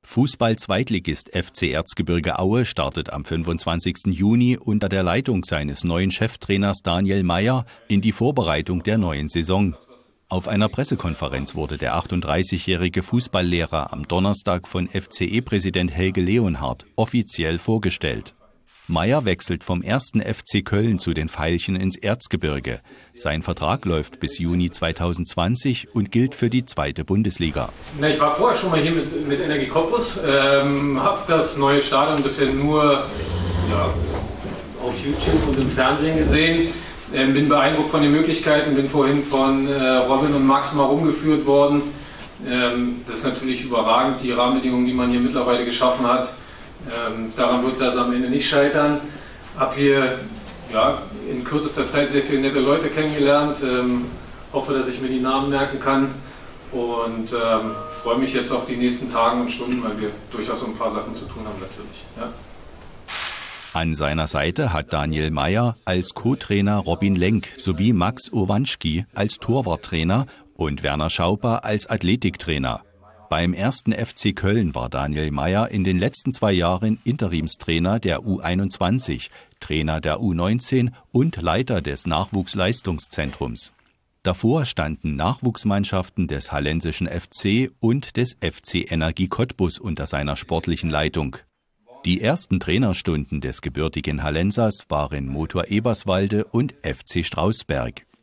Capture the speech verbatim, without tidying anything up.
Fußball-Zweitligist F C Erzgebirge Aue startet am fünfundzwanzigsten Juni unter der Leitung seines neuen Cheftrainers Daniel Meier in die Vorbereitung der neuen Saison. Auf einer Pressekonferenz wurde der achtunddreißigjährige Fußballlehrer am Donnerstag von F C E-Präsident Helge Leonhardt offiziell vorgestellt. Meier wechselt vom ersten F C Köln zu den Veilchen ins Erzgebirge. Sein Vertrag läuft bis Juni zweitausendzwanzig und gilt für die zweite Bundesliga. Na, ich war vorher schon mal hier mit, mit Energie Cottbus, ähm, habe das neue Stadion bisher nur ja, auf YouTube und im Fernsehen gesehen. Ähm, bin beeindruckt von den Möglichkeiten, bin vorhin von äh, Robin und Max mal rumgeführt worden. Ähm, das ist natürlich überragend, die Rahmenbedingungen, die man hier mittlerweile geschaffen hat. Ähm, daran wird es also am Ende nicht scheitern. Habe hier ja, in kürzester Zeit sehr viele nette Leute kennengelernt. Ähm, hoffe, dass ich mir die Namen merken kann und ähm, freue mich jetzt auf die nächsten Tage und Stunden, weil wir durchaus so ein paar Sachen zu tun haben natürlich. Ja. An seiner Seite hat Daniel Meier als Co-Trainer Robin Lenk sowie Max Owanschki als Torwarttrainer und Werner Schauper als Athletiktrainer. Beim ersten F C Köln war Daniel Meier in den letzten zwei Jahren Interimstrainer der U einundzwanzig, Trainer der U neunzehn und Leiter des Nachwuchsleistungszentrums. Davor standen Nachwuchsmannschaften des Hallensischen F C und des F C Energie Cottbus unter seiner sportlichen Leitung. Die ersten Trainerstunden des gebürtigen Hallensers waren Motor Eberswalde und F C Strausberg.